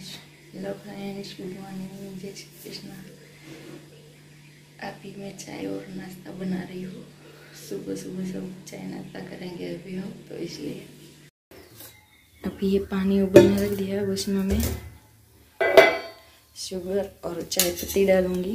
Friends, hello friends, good morning, जय श्री कृष्ण। अभी मैं चाय और नाश्ता बना रही हूँ। सुबह सुबह सब चाय नाश्ता करेंगे अभी हम, तो इसलिए अभी ये पानी उबलने रख दिया है। उसमें मैं शुगर और चाय पत्ती डालूंगी।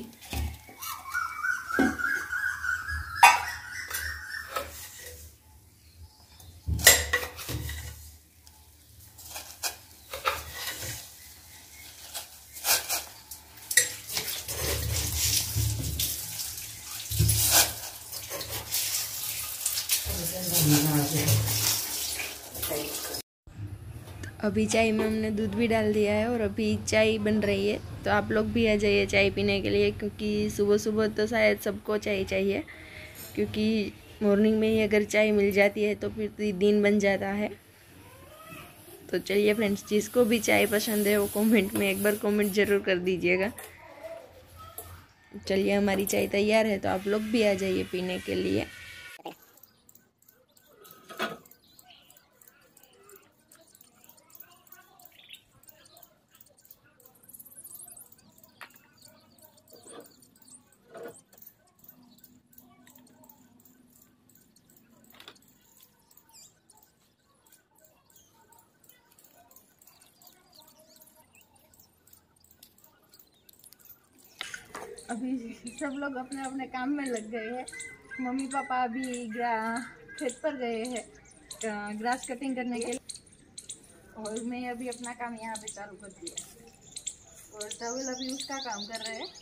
अभी चाय में हमने दूध भी डाल दिया है और अभी चाय बन रही है। तो आप लोग भी आ जाइए चाय पीने के लिए, क्योंकि सुबह सुबह तो शायद सबको चाय चाहिए, क्योंकि मॉर्निंग में ही अगर चाय मिल जाती है तो फिर दिन बन जाता है। तो चलिए फ्रेंड्स, जिसको भी चाय पसंद है वो कमेंट में एक बार कमेंट ज़रूर कर दीजिएगा। चलिए, हमारी चाय तैयार है, तो आप लोग भी आ जाइए पीने के लिए। अभी सब लोग अपने अपने काम में लग गए हैं। मम्मी पापा अभी खेत पर गए हैं ग्रास कटिंग करने के लिए, और मैं अभी अपना काम यहाँ पे चालू कर दिया। और टॉवेल अभी उसका काम कर रहे हैं।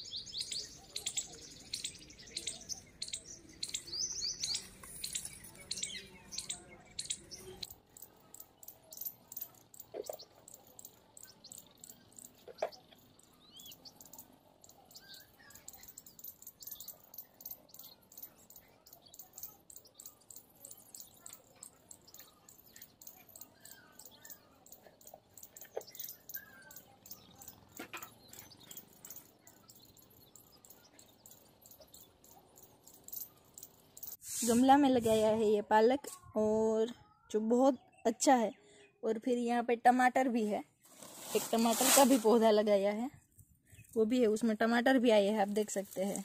गमला में लगाया है ये पालक, और जो बहुत अच्छा है। और फिर यहाँ पे टमाटर भी है, एक टमाटर का भी पौधा लगाया है, वो भी है, उसमें टमाटर भी आए हैं, आप देख सकते हैं।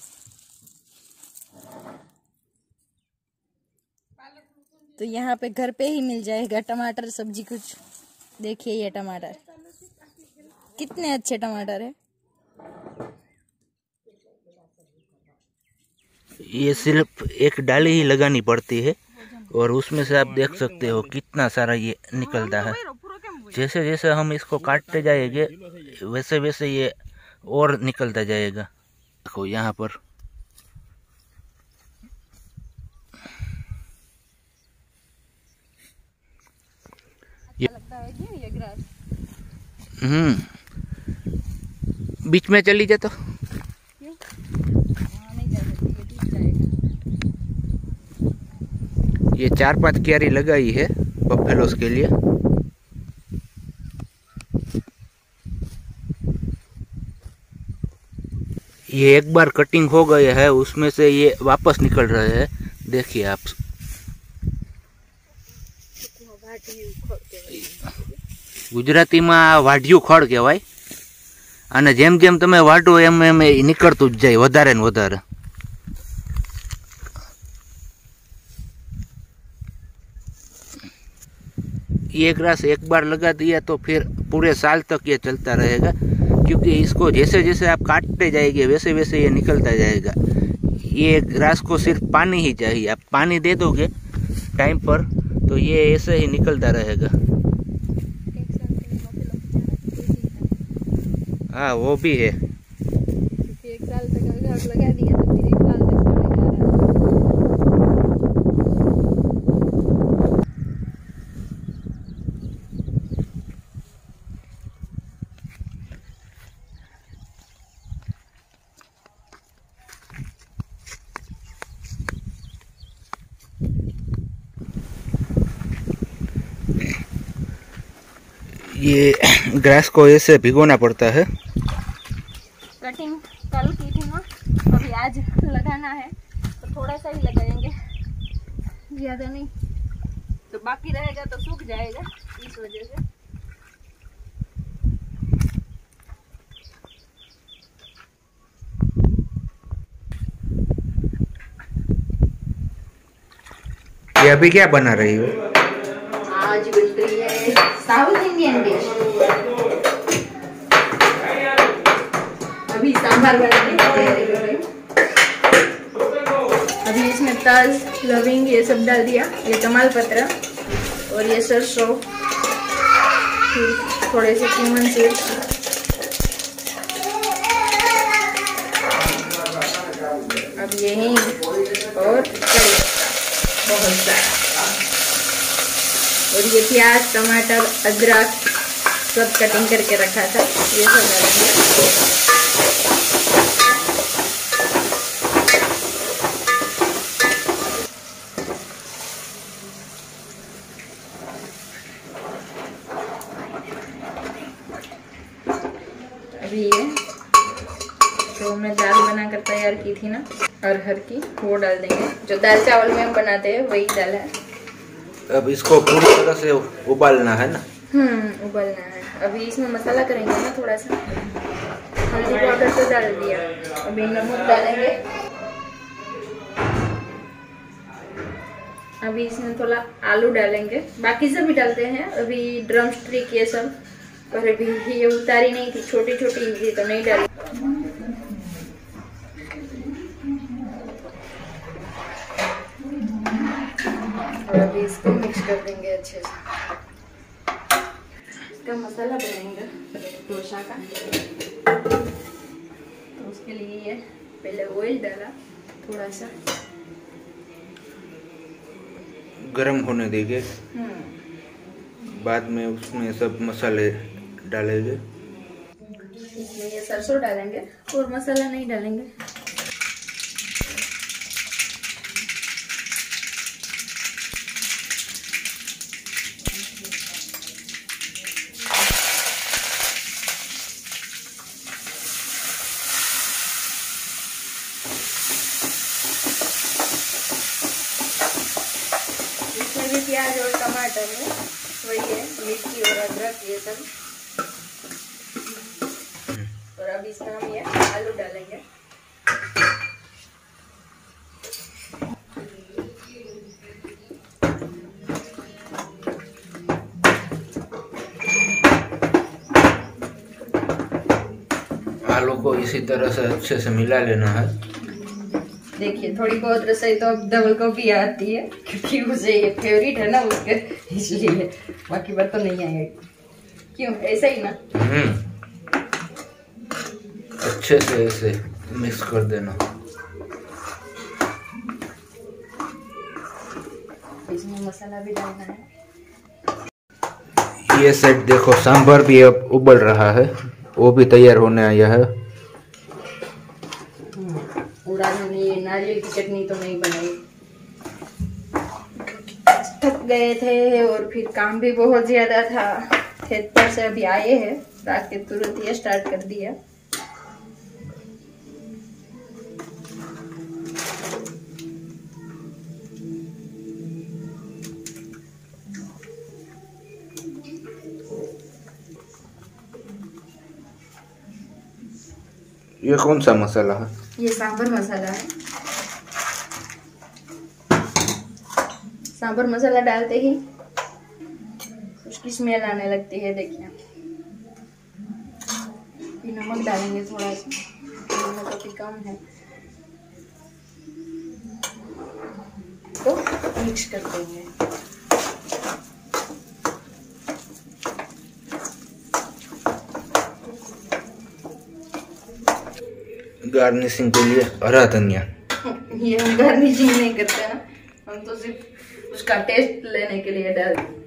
तो यहाँ पे घर पे ही मिल जाएगा टमाटर सब्जी कुछ। देखिए ये टमाटर, कितने अच्छे टमाटर है। ये सिर्फ एक डाली ही लगानी पड़ती है, और उसमें से आप देख सकते हो कितना सारा ये निकलता है। जैसे जैसे हम इसको काटते जाएंगे वैसे वैसे ये और निकलता जाएगा। देखो यहाँ पर ये लगता है कि ये ग्रास बीच में चली जाए तो ये 4-5 क्यारी लगाई है बफेलोस के लिए। ये एक बार कटिंग हो गया है, उसमें से ये वापस निकल रहे हैं। देखिए आप, गुजराती में वाढ़िયું खड़ कहेवाय, અને જેમ જેમ તમે વાટો એમ એમ નીકળતું જ જાય વધારે ને વધારે। ये ग्रास एक बार लगा दिया तो फिर पूरे साल तक ये चलता रहेगा, क्योंकि इसको जैसे जैसे आप काटते जाएंगे वैसे वैसे ये निकलता जाएगा। ये ग्रास को सिर्फ पानी ही चाहिए, आप पानी दे दोगे टाइम पर तो ये ऐसे ही निकलता रहेगा। हाँ, वो भी है। एक साल तक अगर लगा दिया तो फिर एक साल तक ये ग्रास को ऐसे भिगोना पड़ता है। कटिंग कल की थी ना, अभी आज लगाना है तो थोड़ा सा ही लगाएंगे, ज़्यादा नहीं, तो बाकी रहेगा तो सूख जाएगा इस वजह से। ये अभी क्या बना रही हो? आज बन रही है साउथ इंडियन डिश। अभी सांभर बनाने। अभी इसमें ताज, लविंग ये सब डाल दिया, ये कमाल पत्र और ये सरसों, फिर थोड़े से क्यूमन सीड्स, अब ये हिंग और कड़ी पत्ता बहुत सारा, और ये प्याज, टमाटर, अदरक सब कटिंग करके रखा था, ये सब डालेंगे। अभी ये जो हमने दाल बनाकर तैयार की थी ना अरहर की, वो डाल देंगे। जो दाल चावल में हम बनाते हैं वही दाल है। अब इसको पूरी तरह से उबालना है ना? उबालना है। अभी इसमें मसाला करेंगे ना, थोड़ा सा हल्दी पाउडर तो डाल दिया, अभी नमक डालेंगे। अभी इसमें थोड़ा आलू डालेंगे, बाकी सब भी डालते हैं। अभी ड्रम स्टिक ये सब, पर अभी ये उतारी नहीं थी, छोटी छोटी थी तो नहीं डाली। और अभी इसको मिक्स कर देंगे अच्छे से। इसका मसाला बनाएंगे डोसा का, तो उसके लिए ये पहले ऑयल डाला थोड़ा सा, गरम होने देंगे, बाद में उसमें सब मसाले डालेंगे। इसमें ये सरसों डालेंगे और मसाला नहीं डालेंगे। इसमें भी प्याज और टमाटर है, वही है मिर्ची और अदरक ये सब। और अब इसमें हम ये आलू डालेंगे। आलू को इसी तरह से अच्छे से मिला लेना है। देखिए थोड़ी बहुत रसोई तो अब धवल को भी आती है, क्योंकि उसे ये फेवरेट है ना उसके, इसलिए बाकी बात तो नहीं आएगी। क्यों, ऐसा ही ना? अच्छे से ऐसे मिक्स कर देना। इसमें मसाला भी डालना है। ये सेट देखो, सांभर भी अब उबल रहा है, वो भी तैयार होने आया है। उड़ान ने ये नारियल की चटनी तो नहीं बनाई, थक गए थे और फिर काम भी बहुत ज्यादा था। खेत पर से अभी आए हैं, रात के तुरंत ये स्टार्ट कर दिया। ये कौन सा मसाला है? ये सांभर मसाला है। सांभर मसाला डालते ही उसकी स्मेल आने लगती है। देखिए नमक डालेंगे थोड़ा सा, नमक अभी कम है तो मिक्स कर देंगे। गार्निशिंग के लिए हरा धनिया। ये हम गार्निशिंग नहीं करते ना, हम तो सिर्फ उसका टेस्ट लेने के लिए डालते हैं।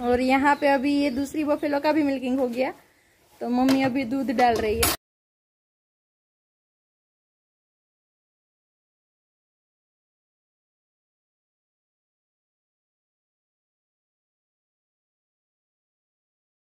और यहाँ पे अभी ये दूसरी बफेलो का भी मिल्किंग हो गया, तो मम्मी अभी दूध डाल रही है।